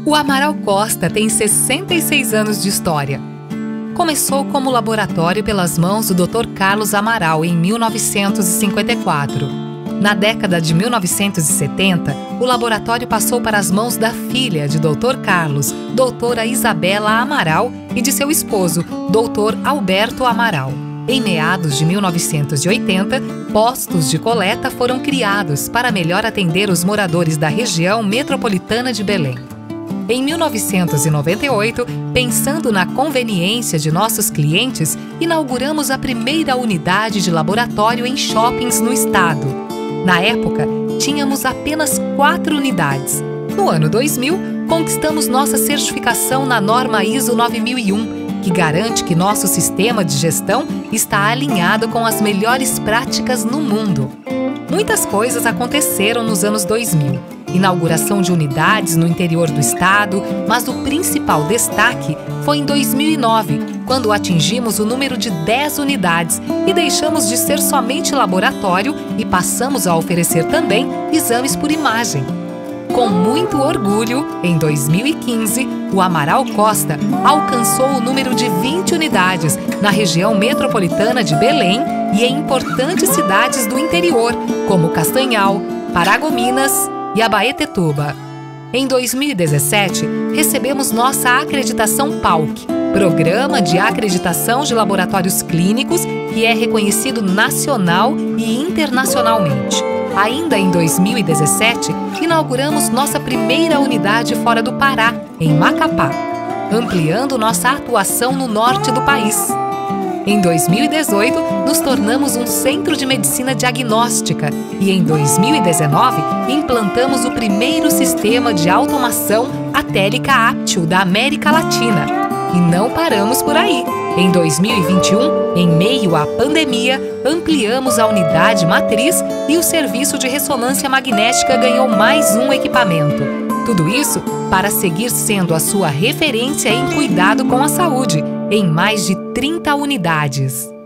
O Amaral Costa tem 66 anos de história. Começou como laboratório pelas mãos do Dr. Carlos Amaral em 1954. Na década de 1970, o laboratório passou para as mãos da filha de Dr. Carlos, doutora Isabela Amaral, e de seu esposo, Dr. Alberto Amaral. Em meados de 1980, postos de coleta foram criados para melhor atender os moradores da região metropolitana de Belém. Em 1998, pensando na conveniência de nossos clientes, inauguramos a primeira unidade de laboratório em shoppings no estado. Na época, tínhamos apenas 4 unidades. No ano 2000, conquistamos nossa certificação na norma ISO 9001, que garante que nosso sistema de gestão está alinhado com as melhores práticas no mundo. Muitas coisas aconteceram nos anos 2000. Inauguração de unidades no interior do estado, mas o principal destaque foi em 2009, quando atingimos o número de 10 unidades e deixamos de ser somente laboratório e passamos a oferecer também exames por imagem. Com muito orgulho, em 2015, o Amaral Costa alcançou o número de 20 unidades na região metropolitana de Belém e em importantes cidades do interior, como Castanhal, Paragominas e Abaetetuba. Em 2017, recebemos nossa acreditação PALC, Programa de Acreditação de Laboratórios Clínicos, que é reconhecido nacional e internacionalmente. Ainda em 2017, inauguramos nossa primeira unidade fora do Pará, em Macapá, ampliando nossa atuação no norte do país. Em 2018, nos tornamos um centro de medicina diagnóstica e em 2019, implantamos o primeiro sistema de automação Atelica Aptio da América Latina. E não paramos por aí. Em 2021, em meio à pandemia, ampliamos a unidade matriz e o serviço de ressonância magnética ganhou mais um equipamento. Tudo isso para seguir sendo a sua referência em cuidado com a saúde, em mais de 30 unidades.